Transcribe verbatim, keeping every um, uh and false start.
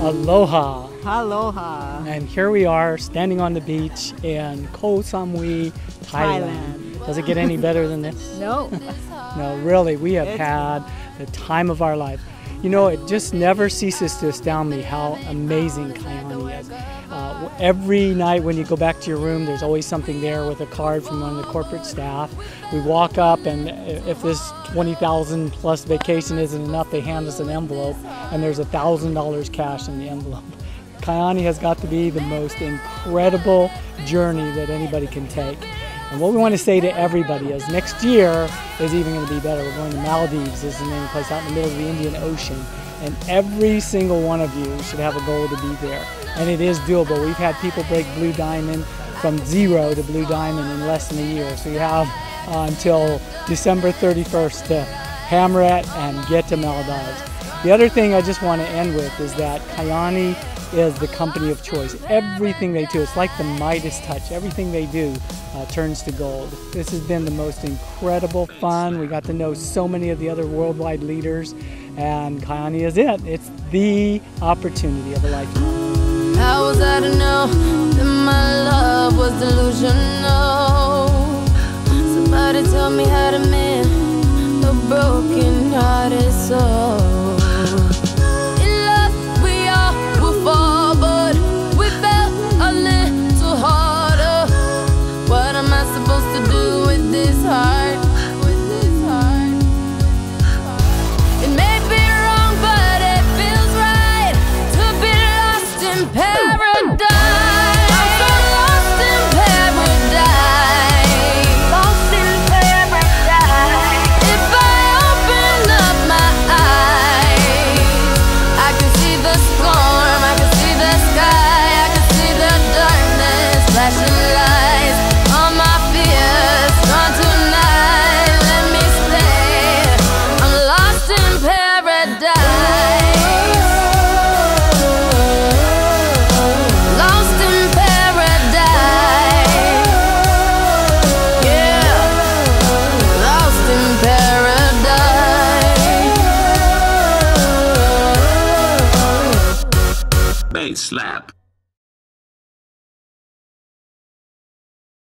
Aloha. Aloha. And here we are standing on the beach in Koh Samui, Thailand. Thailand. Does it get any better than this? No. No, really, we have It's had the time of our life. You know, it just never ceases to astound me how amazing Kaiyani is. Uh, every night when you go back to your room, there's always something there with a card from one of the corporate staff. We walk up, and if this twenty thousand plus vacation isn't enough, they hand us an envelope, and there's one thousand dollars cash in the envelope. Kaiyani has got to be the most incredible journey that anybody can take. And what we want to say to everybody is next year is even going to be better. We're going to Maldives, is the name of the place, out in the middle of the Indian Ocean. And every single one of you should have a goal to be there. And it is doable. We've had people break Blue Diamond from zero to Blue Diamond in less than a year. So you have uh, until December thirty-first to hammer it and get to Maldives. The other thing I just want to end with is that Kaiyani is the company of choice. Everything they do, it's like the Midas touch. Everything they do uh, turns to gold. This has been the most incredible fun. We got to know so many of the other worldwide leaders, and Kaiyani is it. It's the opportunity of a lifetime. How was I to know that my love was delusional? Somebody tell me how to mend a broken-hearted soul. Slap.